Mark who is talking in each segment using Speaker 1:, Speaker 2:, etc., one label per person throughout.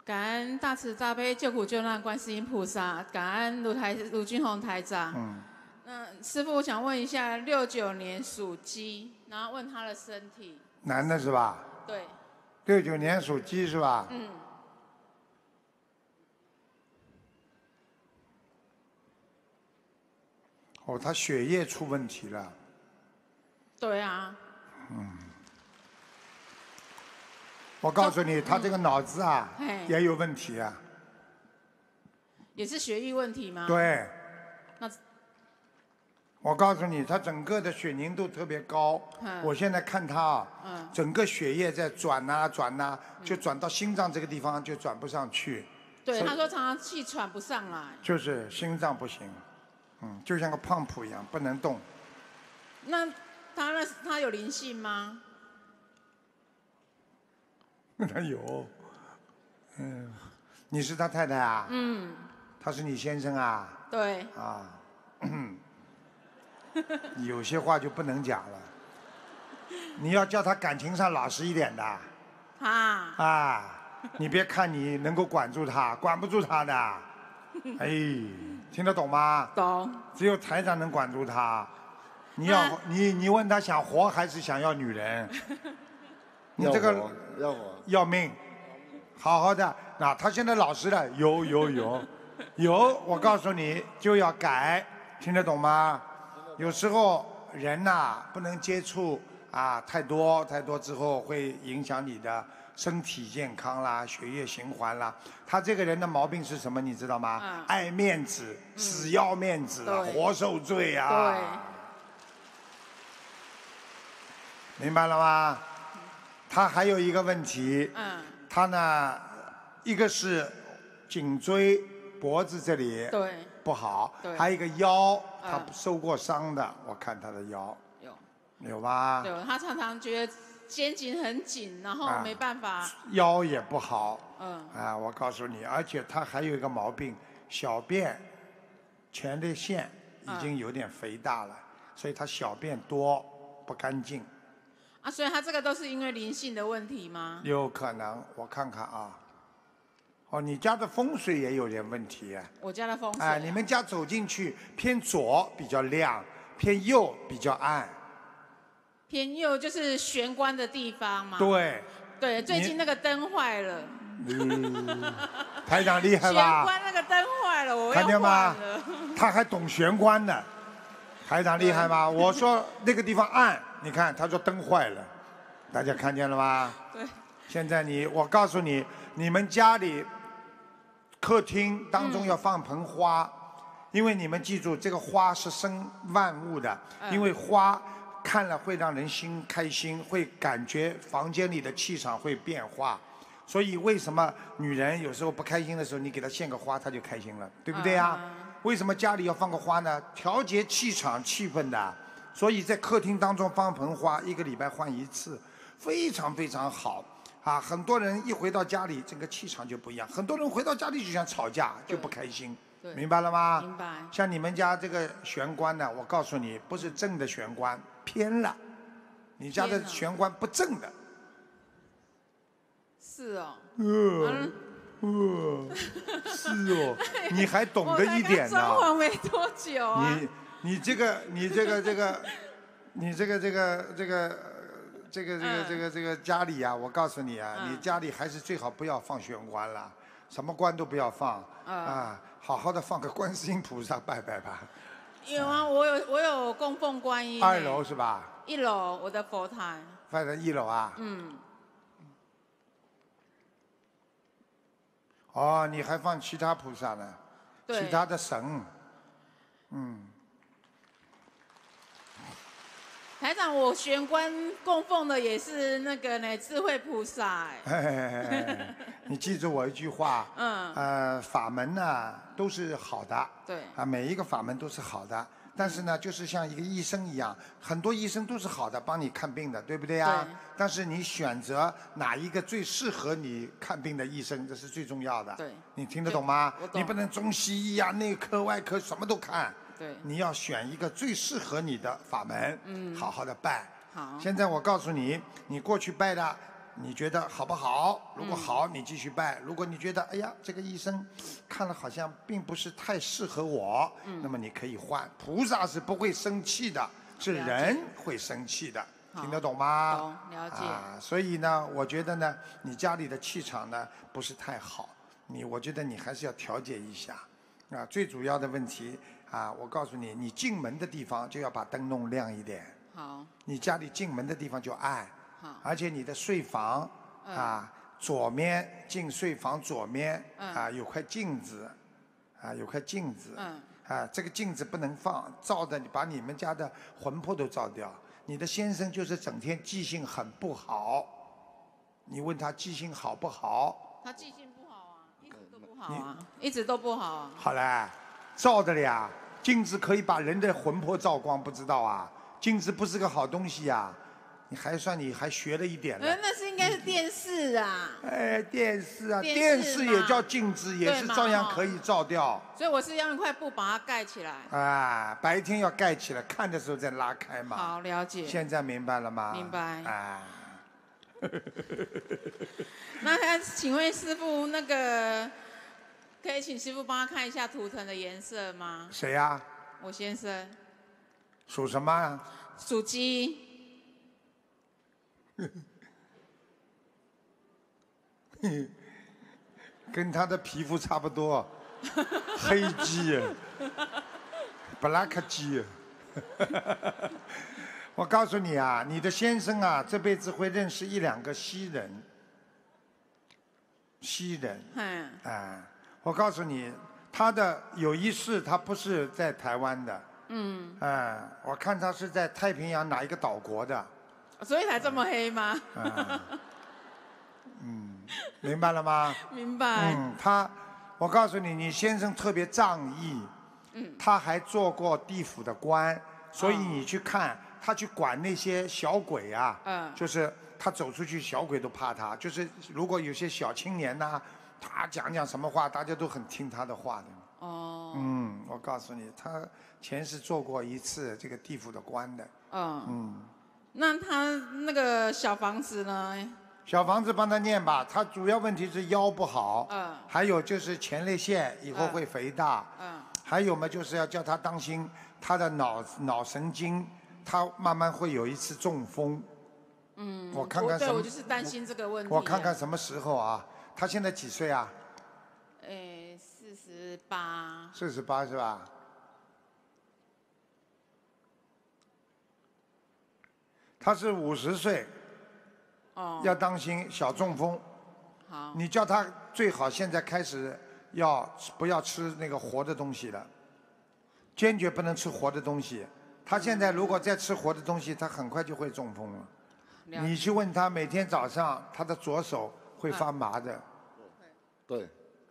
Speaker 1: 感恩大慈大悲救苦救难观世音菩萨，感恩卢军宏台长。那师父，我想问一下，69年属鸡，然后问他的身体。
Speaker 2: 男的是吧？
Speaker 1: 对。
Speaker 2: 69年属鸡是吧？哦，他血液出问题了。
Speaker 1: 对啊。
Speaker 2: 我告诉你，他这个脑子啊，也有问题啊。
Speaker 1: 也是血液问题吗？
Speaker 2: 对。
Speaker 1: 那
Speaker 2: 我告诉你，他整个的血凝度特别高。我现在看他啊，整个血液在转呐转呐，就转到心脏这个地方，就转不上去。
Speaker 1: 对，他说常常气喘不上来。
Speaker 2: 就是心脏不行，就像个胖脯一样，不能动。
Speaker 1: 那他有灵性吗？
Speaker 2: 他有，你是他太太啊？他是你先生啊？
Speaker 1: 对。
Speaker 2: 啊，有些话就不能讲了。你要叫他感情上老实一点的。你别看你能够管住他，管不住他的。哎，听得懂吗？
Speaker 1: 懂。
Speaker 2: 只有台长能管住他。你问他想活还是想要女人？你这个要命，好好的。那他现在老实了，有，我告诉你就要改，听得懂吗？有时候人呐，不能接触太多之后会影响你的身体健康啦、血液循环啦。他这个人的毛病是什么？你知道吗？爱面子，死要面子，活受罪啊！对。明白了吗？他还有一个问题，他呢，一个是颈椎、脖子这里不好，还有一个腰，他受过伤的，我看他的腰有吧？
Speaker 1: 有，他常常觉得肩颈很紧，然后没办法。
Speaker 2: 腰也不好。我告诉你，而且他还有一个毛病，小便前列腺已经有点肥大了，所以他小便多不干净。
Speaker 1: 所以他这个都是因为灵性的问题吗？
Speaker 2: 有可能，我看看啊。你家的风水也有点问题。
Speaker 1: 我家的风水。
Speaker 2: 你们家走进去偏左比较亮，偏右比较暗。
Speaker 1: 偏右就是玄关的地方嘛。
Speaker 2: 对。
Speaker 1: 对，最近那个灯坏了。
Speaker 2: 台长厉害吧？
Speaker 1: 玄关那个灯坏了，我要
Speaker 2: 看见吗？
Speaker 1: 他
Speaker 2: 还懂玄关呢。台长厉害吧？我说那个地方暗，你看他说灯坏了，大家看见了吧？
Speaker 1: 对。
Speaker 2: 现在我告诉你，你们家里客厅当中要放盆花，因为你们记住，这个花是生万物的，因为花看了会让人心开心，会感觉房间里的气场会变化。所以为什么女人有时候不开心的时候，你给她献个花，她就开心了，对不对啊？为什么家里要放个花呢？调节气场气氛的。所以在客厅当中放盆花，1个礼拜换1次，非常非常好。很多人一回到家里，整个气场就不一样。很多人回到家里就想吵架，就不开心。明白了吗？
Speaker 1: 明白。
Speaker 2: 像你们家这个玄关呢，我告诉你，不是正的玄关，偏了。你家的玄关不正的。
Speaker 1: 是哦。
Speaker 2: 是哦，你还懂得一点呢。
Speaker 1: 装潢没多久啊。
Speaker 2: 你这个家里啊，我告诉你啊，你家里还是最好不要放玄关了，什么关都不要放好好的放个观世音菩萨拜拜吧。
Speaker 1: 有啊，我有供奉观音。
Speaker 2: 2楼是吧
Speaker 1: ？1楼我的佛台。
Speaker 2: 放在1楼啊？你还放其他菩萨呢？其他的神。
Speaker 1: 台长，我玄关供奉的也是那个呢，智慧菩萨。
Speaker 2: 你记住我一句话。法门呢都是好的。
Speaker 1: 对。
Speaker 2: 每一个法门都是好的，但是呢，就是像一个医生一样，很多医生都是好的，帮你看病的，对不对呀？对。但是你选择哪一个最适合你看病的医生，这是最重要的。
Speaker 1: 对。
Speaker 2: 你听得懂吗？你不能中西医啊、内科、外科什么都看。
Speaker 1: 对。
Speaker 2: 你要选一个最适合你的法门，好好的拜。
Speaker 1: 好。
Speaker 2: 现在我告诉你，你过去拜的你觉得好不好？如果好，你继续拜；如果你觉得哎呀，这个医生看了好像并不是太适合我，那么你可以换。菩萨是不会生气的，是人会生气的，听得懂吗？
Speaker 1: 懂，了解。
Speaker 2: 所以呢，我觉得呢，你家里的气场呢不是太好，我觉得你还是要调节一下。最主要的问题我告诉你，你进门的地方就要把灯弄亮一点。
Speaker 1: 好。
Speaker 2: 你家里进门的地方就暗。
Speaker 1: 好。
Speaker 2: 而且你的睡房左面进睡房左面有块镜子，有块镜子。这个镜子不能放，照的把你们家的魂魄都照掉。你的先生就是整天记性很不好，你问他记性好不好？
Speaker 1: 他记性不好啊，一直都不好啊，一直都不好啊。
Speaker 2: 好嘞，照的了呀，镜子可以把人的魂魄照光，不知道啊？镜子不是个好东西呀。你还学了一点了。
Speaker 1: 那是应该是电视啊。
Speaker 2: 电视啊，电视也叫镜子，也是照样可以照掉。
Speaker 1: 所以我是用一块布把它盖起
Speaker 2: 来。白天要盖起来，看的时候再拉开嘛。
Speaker 1: 好，了解。
Speaker 2: 现在明白了吗？
Speaker 1: 明白。那请问师父，那个可以请师父帮他看一下图腾的颜色吗？
Speaker 2: 谁呀？
Speaker 1: 我先生。
Speaker 2: 属什么呀？
Speaker 1: 属鸡。
Speaker 2: 跟他的皮肤差不多，黑鸡，black 鸡。我告诉你啊，你的先生啊，这辈子会认识1、2个西人。我告诉你，他的有一世他不是在台湾的。我看他是在太平洋哪一个岛国的。
Speaker 1: 所以才这么黑吗？
Speaker 2: 明白了吗？
Speaker 1: 明白。
Speaker 2: 我告诉你，你先生特别仗义。他还做过地府的官，所以你去看，他去管那些小鬼啊。就是他走出去，小鬼都怕他。就是如果有些小青年呐，他讲什么话，大家都很听他的话的。我告诉你，他前世做过一次这个地府的官的。
Speaker 1: 那他那个小房子呢？
Speaker 2: 小房子帮他念吧，他主要问题是腰不好，还有就是前列腺以后会肥大，还有嘛就是要叫他当心他的脑神经，他慢慢会有一次中风。我看看什么？
Speaker 1: 对，我就是担心这个问题。
Speaker 2: 我看看什么时候啊？他现在几岁啊
Speaker 1: ？48。
Speaker 2: 48是吧？他是50岁，要当心小中风。
Speaker 1: 好。
Speaker 2: 你叫他最好现在开始不要吃那个活的东西了，坚决不能吃活的东西。他现在如果再吃活的东西，他很快就会中风了。你去问他，每天早上他的左手会发麻的。
Speaker 3: 对。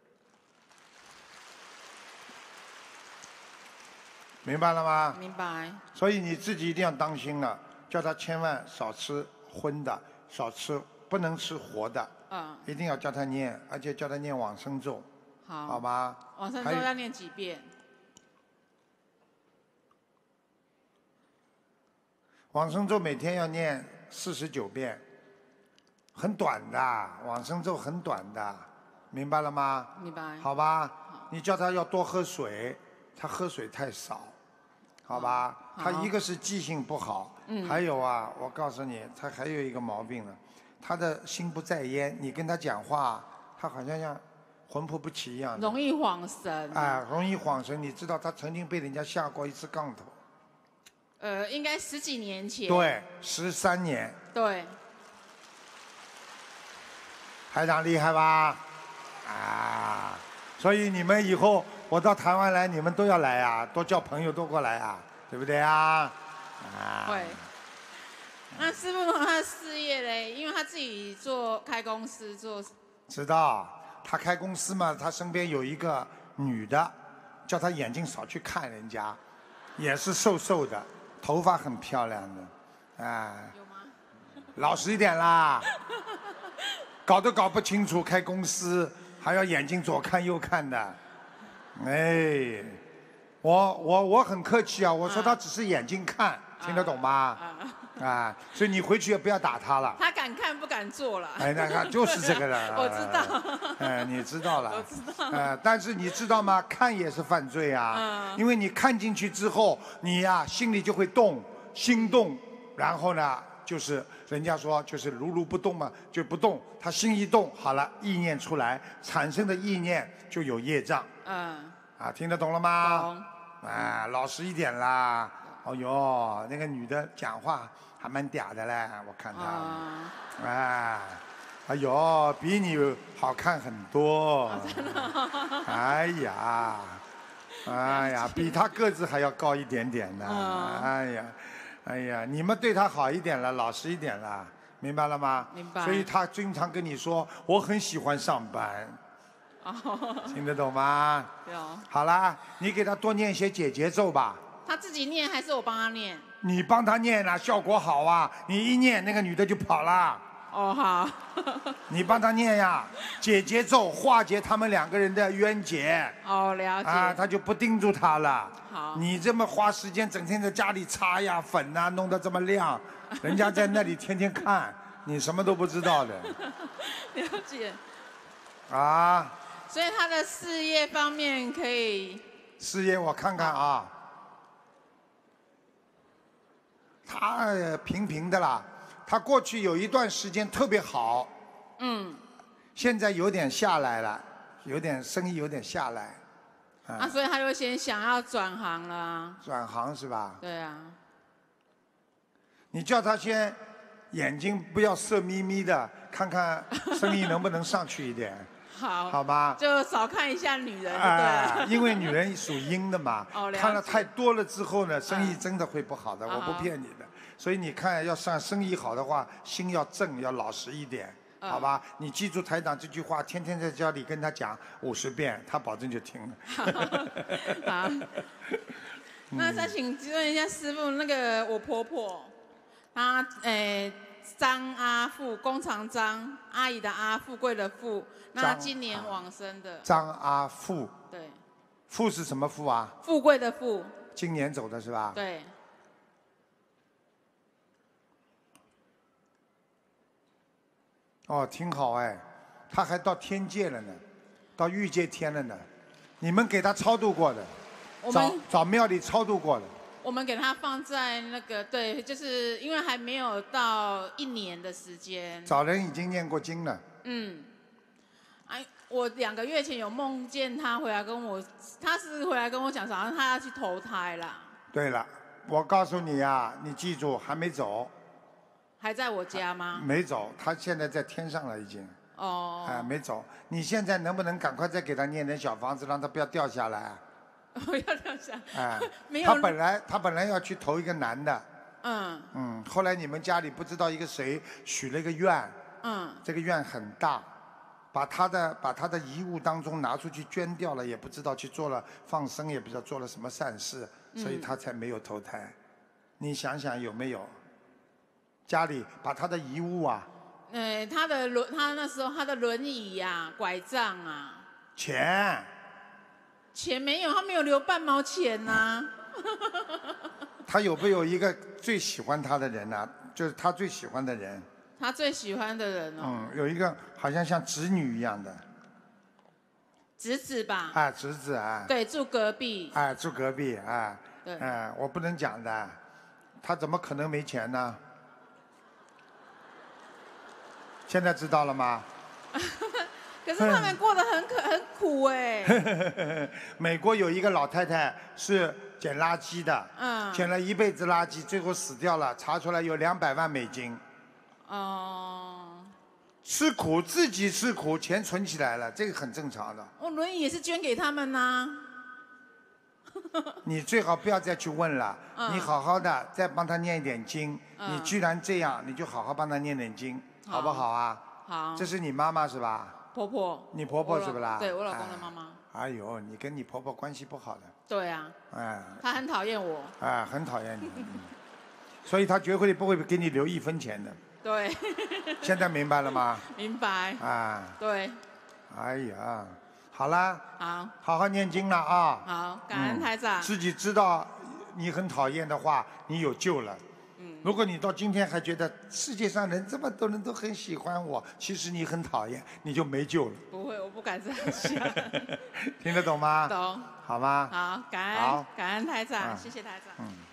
Speaker 2: 明白了吗？
Speaker 1: 明白。
Speaker 2: 所以你自己一定要当心了。叫他千万少吃荤的，不能吃活的。一定要叫他念，而且叫他念往生咒。好吧。
Speaker 1: 往生咒要念几遍？
Speaker 2: 往生咒每天要念49遍，很短的，往生咒很短的，明白了吗？
Speaker 1: 明白。
Speaker 2: 好吧。你叫他要多喝水，他喝水太少。好吧，他一个是记性不好，还有我告诉你，他还有一个毛病呢，他的心不在焉，你跟他讲话，他好像魂魄不齐一样的。
Speaker 1: 容易晃神。
Speaker 2: 容易晃神。你知道他曾经被人家下过一次杠头。
Speaker 1: 应该10几年前。
Speaker 2: 对，13年。
Speaker 1: 对。
Speaker 2: 台长厉害吧？所以你们以后。我到台湾来，你们都要来啊，多交朋友，多过来啊，对不对啊？
Speaker 1: 会。那师父他的事业嘞，因为他自己开公司做。
Speaker 2: 知道，他开公司嘛，他身边有一个女的，叫他眼睛少去看人家，也是瘦瘦的，头发很漂亮的，
Speaker 1: 有吗？
Speaker 2: 老实一点啦，搞都搞不清楚，开公司还要眼睛左看右看的。我很客气啊，我说他只是眼睛看， 听得懂吗？所以你回去也不要打他了。
Speaker 1: 他敢看不敢做了。
Speaker 2: 哎，那就是这个了。
Speaker 1: 我知道。
Speaker 2: 哎，你知道了。
Speaker 1: 我知道。
Speaker 2: 但是你知道吗？看也是犯罪啊。因为你看进去之后，你呀心里就会动，心动，然后呢，就是人家说就是如如不动嘛，就不动。他心一动，好了，意念出来，产生的意念就有业障。听得懂了吗？
Speaker 1: 懂。
Speaker 2: 老实一点啦。哦哟，那个女的讲话还蛮嗲的嘞，我看她。哎呦，比你好看很多。哎呀，比她个子还要高一点点呢。哎呀，你们对她好一点了，老实一点了，明白了吗？
Speaker 1: 明白。
Speaker 2: 所以她经常跟你说，我很喜欢上班。听得懂吗？
Speaker 1: 有。
Speaker 2: 好啦，你给她多念一些解结咒吧。
Speaker 1: 他自己念还是我帮他念？
Speaker 2: 你帮他念啊，效果好啊！你一念，那个女的就跑了。
Speaker 1: 好。
Speaker 2: 你帮他念呀，解结咒，化解他们两个人的冤结。
Speaker 1: 了解。
Speaker 2: 他就不盯住他了。
Speaker 1: 好。
Speaker 2: 你这么花时间，整天在家里擦呀粉啊，弄得这么亮，人家在那里天天看，你什么都不知道的。
Speaker 1: 了解。
Speaker 2: 所
Speaker 1: 以他的事业方面可以。
Speaker 2: 事业我看看啊。他平平的啦，他过去有一段时间特别好，现在有点下来了，有点生意有点下来，
Speaker 1: 所以他就先想要转行了。
Speaker 2: 转行是吧？
Speaker 1: 对啊。
Speaker 2: 你叫他先眼睛不要色眯眯的，看看生意能不能上去一点。好吧，
Speaker 1: 就少看一下女人，对。
Speaker 2: 因为女人属阴的嘛，看了太多了之后呢，生意真的会不好的，我不骗你的。所以你看，要上生意好的话，心要正，要老实一点，好吧？你记住台长这句话，天天在家里跟他讲50遍，他保证就听了。
Speaker 1: 好。那再请问一下师父，那个我婆婆，她张阿富，工长张，阿姨的阿，富贵的富，那今年往生的。
Speaker 2: 张阿富。
Speaker 1: 对。
Speaker 2: 富是什么富啊？
Speaker 1: 富贵的富。
Speaker 2: 今年走的是吧？
Speaker 1: 对。
Speaker 2: 挺好哎，他还到天界了呢，到欲界天了呢。你们给他超度过的？找庙里超度过的。
Speaker 1: 我们给他放在那个，对，就是因为还没有到1年的时间。
Speaker 2: 找人已经念过经了。
Speaker 1: 我2个月前有梦见他回来跟我，他是回来跟我讲，好像他要去投胎啦。
Speaker 2: 对了，我告诉你呀，你记住，还没走。
Speaker 1: 还在我家吗？
Speaker 2: 没走，他现在在天上了已经。没走。你现在能不能赶快再给他念点小房子，让他不要掉下来？
Speaker 1: 不要掉下来。没有。
Speaker 2: 他本来要去投一个男的。后来你们家里不知道一个谁许了一个愿。这个愿很大，把他的遗物当中拿出去捐掉了，也不知道去做了放生，也不知道做了什么善事，所以他才没有投胎。你想想有没有？家里把他的遗物啊，
Speaker 1: 他那时候他的轮椅呀、拐杖啊，
Speaker 2: 钱
Speaker 1: 没有，他没有留半毛钱呐。
Speaker 2: 他有没有一个最喜欢他的人呢？就是他最喜欢的人。
Speaker 1: 他最喜欢的人哦。
Speaker 2: 有一个好像像侄女一样的。
Speaker 1: 侄子吧。
Speaker 2: 侄子啊。
Speaker 1: 对，住隔壁。
Speaker 2: 住隔壁对。我不能讲的，他怎么可能没钱呢？现在知道了吗？
Speaker 1: 可是他们过得很苦哎。
Speaker 2: 美国有一个老太太是捡垃圾的，捡了一辈子垃圾，最后死掉了，查出来有200万美金。吃苦，自己吃苦，钱存起来了，这个很正常的。
Speaker 1: 轮椅也是捐给他们呐。
Speaker 2: 你最好不要再去问了，你好好的再帮他念一点经。你居然这样，你就好好帮他念点经。好不好啊？
Speaker 1: 好。
Speaker 2: 这是你妈妈是吧？
Speaker 1: 婆婆。
Speaker 2: 你婆婆是不啦？
Speaker 1: 对，我老公的妈妈。
Speaker 2: 哎呦，你跟你婆婆关系不好的。
Speaker 1: 对啊。她很讨厌我。
Speaker 2: 很讨厌你。所以她绝对不会给你留1分钱的。
Speaker 1: 对。
Speaker 2: 现在明白了吗？
Speaker 1: 明白。对。
Speaker 2: 哎呀，好啦。
Speaker 1: 好。
Speaker 2: 好好念经了啊。
Speaker 1: 好，感恩台长。
Speaker 2: 自己知道你很讨厌的话，你有救了。如果你到今天还觉得世界上人这么多人都很喜欢我，其实你很讨厌，你就没救了。
Speaker 1: 不会，我不敢这样想。
Speaker 2: 听得懂吗？
Speaker 1: 懂。
Speaker 2: 好吗？
Speaker 1: 好，感恩台长，谢谢台长。